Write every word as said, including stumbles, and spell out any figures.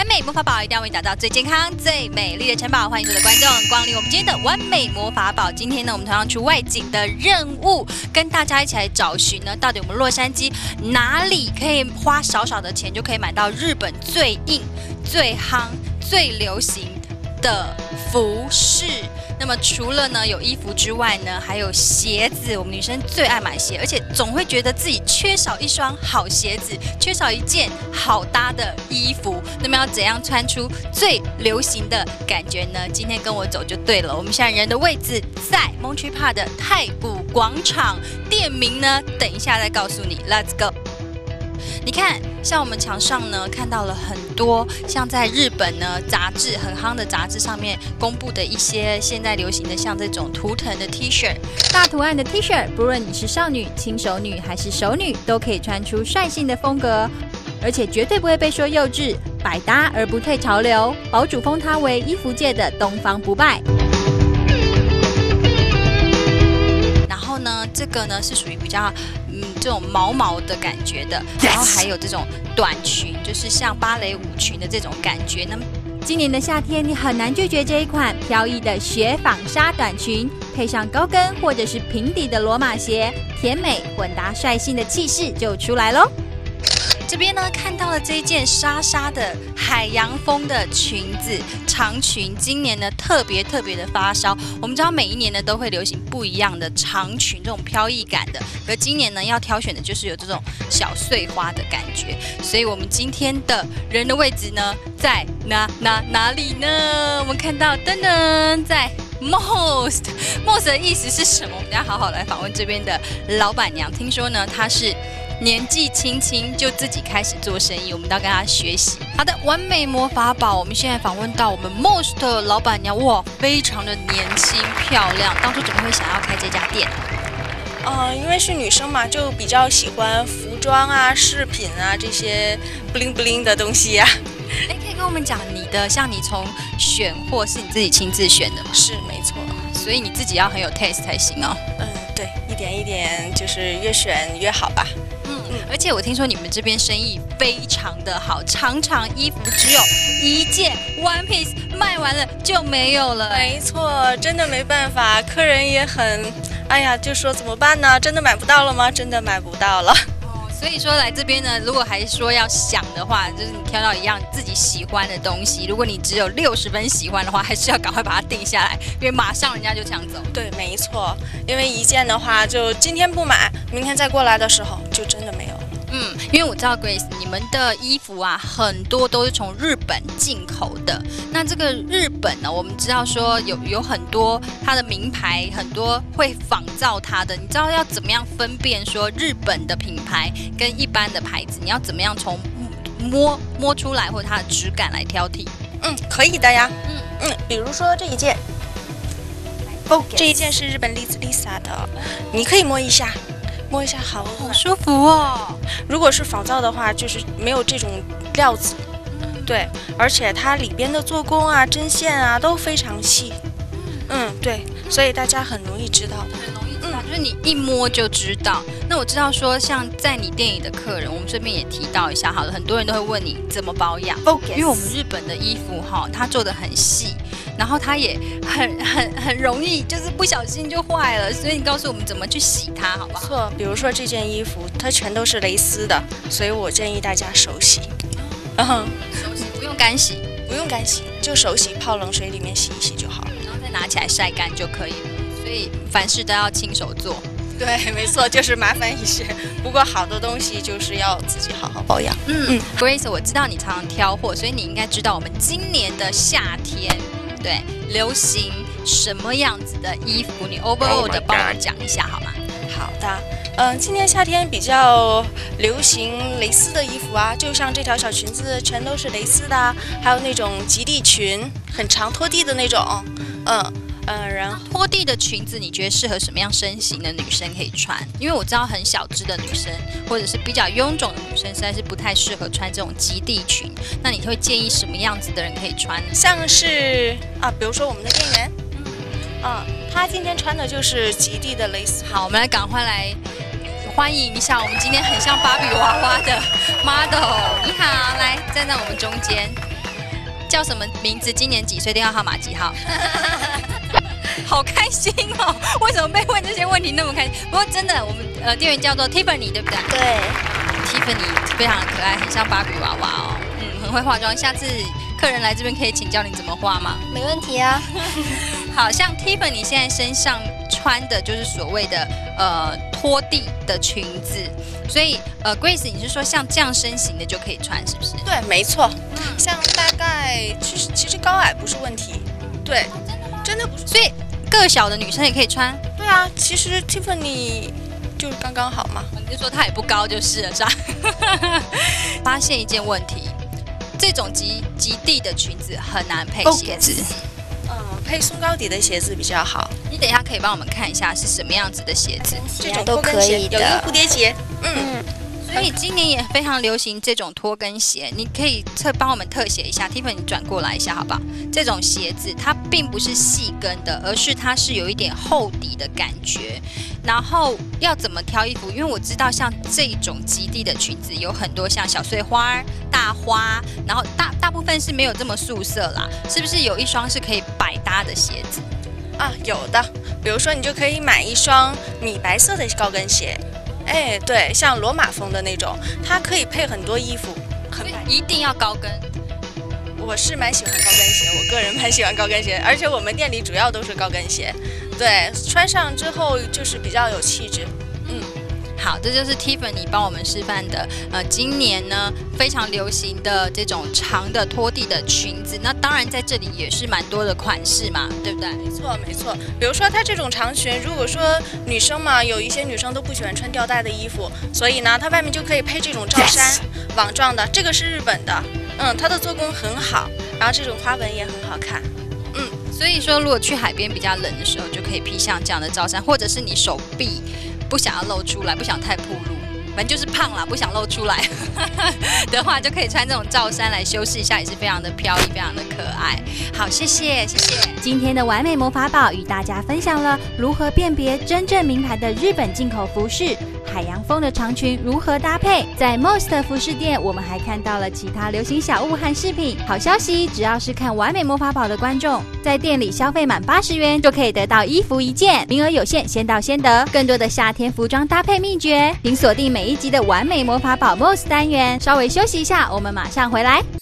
美魔法宝一定要为你打造最健康、最美丽的城堡。欢迎所有的观众光临我们今天的完美魔法宝。今天呢，我们同样出外景的任务，跟大家一起来找寻呢，到底我们洛杉矶哪里可以花少少的钱就可以买到日本最硬、最夯、最流行的服饰。那么除了呢有衣服之外呢，还有鞋子。我们女生最爱买鞋，而且总会觉得自己缺少一双好鞋子，缺少一件好搭的衣服。那么要怎样穿出最流行的感觉呢？今天跟我走就对了。我们现在人的位置在 Montreal Park 的太古广场，店名呢等一下再告诉你。Let's go。你看，像我们墙上呢看到了很多，像在日本呢杂志很夯的杂志上面公布的一些现在流行的，像这种图腾的 T 恤、 大图案的 T 恤，不论你是少女、轻熟女还是熟女，都可以穿出率性的风格，而且绝对不会被说幼稚，百搭而不退潮流。堡主封它为衣服界的东方不败。 然后呢，这个呢是属于比较嗯这种毛毛的感觉的，然后还有这种短裙，就是像芭蕾舞裙的这种感觉。那么今年的夏天，你很难拒绝这一款飘逸的雪纺纱短裙，配上高跟或者是平底的罗马鞋，甜美混搭率性的气势就出来咯。 这边呢看到了这一件纱纱的海洋风的裙子，长裙，今年呢特别特别的发烧。我们知道每一年呢都会流行不一样的长裙，这种飘逸感的。而今年呢要挑选的就是有这种小碎花的感觉。所以我们今天的人的位置呢在哪哪哪里呢？我们看到噔噔在 Most Most 的意思是什么？我们要好好来访问这边的老板娘。听说呢她是年纪轻轻就自己开始做生意，我们都要跟他学习。好的，完美魔法宝，我们现在访问到我们 Most 的老板娘，哇，非常的年轻漂亮。当初怎么会想要开这家店？ 呃，因为是女生嘛，就比较喜欢服装啊、饰品啊这些 bling bling 的东西啊。 哎，可以跟我们讲你的，像你从选货是你自己亲自选的吗？ 是，没错。 所以你自己要很有 taste 才行哦。 嗯，对，一点一点，就是越选越好吧。 而且我听说你们这边生意非常的好，常常衣服只有一件 one piece 卖完了就没有了。 没错，真的没办法，客人也很，哎呀，就说怎么办呢？真的买不到了吗？真的买不到了。 哦，所以说来这边呢，如果还是说要想的话，就是你挑到一样自己喜欢的东西，如果你只有六十分喜欢的话，还是要赶快把它定下来，因为马上人家就抢走。 对，没错，因为一件的话，就今天不买，明天再过来的时候就真的没有。 嗯，因为我知道 Grace 你们的衣服啊，很多都是从日本进口的。那这个日本呢，我们知道说有有很多它的名牌，很多会仿造它的。你知道要怎么样分辨说日本的品牌跟一般的牌子？你要怎么样从摸摸出来，或者它的质感来挑剔？ 嗯，可以的呀。嗯嗯，比如说这一件，这一件是日本 Lisa 的，你可以摸一下。摸一下好， 好舒服哦。 如果是仿造的话，就是没有这种料子，对，而且它里边的做工啊、针线啊都非常细，嗯，对，所以大家很容易知道的， 很容易知道，就是你一摸就知道。那我知道说，像在你店里的客人，我们这边也提到一下好了，很多人都会问你怎么保养，因为我们日本的衣服哈，它做的很细。然后它也很很很容易，就是不小心就坏了，所以你告诉我们怎么去洗它，好不好？ 错，比如说这件衣服，它全都是蕾丝的，所以我建议大家手洗。 嗯，手洗不用干洗， 不用干洗，就手洗，泡冷水里面洗一洗就好了， 然后再拿起来晒干就可以了。所以凡事都要亲手做。 对，没错，就是麻烦一些。不过好的东西就是要自己好好保养。 嗯嗯 ，Grace， 我知道你常常挑货，所以你应该知道我们今年的夏天。对，流行什么样子的衣服？你 overall 的帮我们讲一下好吗？ 好的，嗯、呃，今年夏天比较流行蕾丝的衣服啊，就像这条小裙子全都是蕾丝的，还有那种及地裙，很长拖地的那种，嗯。呃，然后拖地的裙子，你觉得适合什么样身形的女生可以穿？因为我知道很小只的女生，或者是比较臃肿的女生，实在是不太适合穿这种及地裙。那你会建议什么样子的人可以穿？ 像是啊，比如说我们的店员，嗯，啊，她今天穿的就是及地的蕾丝。 好，我们来赶快来欢迎一下我们今天很像芭比娃娃的 model。你好，来站在我们中间。 叫什么名字？今年几岁？电话号码几号？好开心哦！为什么被问这些问题那么开心？不过真的，我们呃店员叫做 Tiffany， 对不对？ 对 ，Tiffany 非常可爱，很像芭比娃娃哦。嗯，很会化妆。下次客人来这边可以请教你怎么化吗？ 没问题啊。 好像 Tiffany 现在身上穿的就是所谓的呃拖地的裙子，所以呃 Grace 你是说像这样身形的就可以穿，是不是？ 对，没错。嗯，像大概其实其实高矮不是问题。对，哦、真的吗？真的不是。 所以个小的女生也可以穿。 对啊，其实 Tiffany 就是刚刚好嘛。 你就说她也不高就是了，是吧？发现一件问题，这种极极地的裙子很难配鞋子。 嗯，配松高底的鞋子比较好。 你等一下可以帮我们看一下是什么样子的鞋子？ 这种都可以的，有一个蝴蝶结。嗯。 所以今年也非常流行这种拖跟鞋，你可以特帮我们特写一下 ，Tiffany 你转过来一下好不好？这种鞋子它并不是细跟的，而是它是有一点厚底的感觉。然后要怎么挑衣服？因为我知道像这种极地的裙子有很多像小碎花、大花，然后大大部分是没有这么素色啦，是不是有一双是可以百搭的鞋子？ 啊，有的，比如说你就可以买一双米白色的高跟鞋。哎，对，像罗马风的那种，它可以配很多衣服，很一定要高跟。 我是蛮喜欢高跟鞋，我个人蛮喜欢高跟鞋，而且我们店里主要都是高跟鞋，对，穿上之后就是比较有气质。嗯， 好，这就是 Tiffany 帮我们示范的，呃，今年呢非常流行的这种长的拖地的裙子，那当然在这里也是蛮多的款式嘛，对不对？ 没错，没错。比如说它这种长裙，如果说女生嘛，有一些女生都不喜欢穿吊带的衣服，所以呢，它外面就可以配这种罩衫， yes. 网状的，这个是日本的，嗯，它的做工很好，然后这种花纹也很好看。嗯， 所以说如果去海边比较冷的时候，就可以披像这样的罩衫，或者是你手臂不想要露出来，不想太暴露，反正就是胖啦，不想露出来的话，就可以穿这种罩衫来修饰一下，也是非常的飘逸，非常的可爱。好，谢谢，谢谢。 今天的完美魔法宝与大家分享了如何辨别真正名牌的日本进口服饰，海洋风的长裙如何搭配。在 Most 服饰店，我们还看到了其他流行小物和饰品。好消息，只要是看完美魔法宝的观众，在店里消费满八十元就可以得到衣服一件，名额有限，先到先得。更多的夏天服装搭配秘诀，请锁定每一集的完美魔法宝 Most 单元。稍微休息一下，我们马上回来。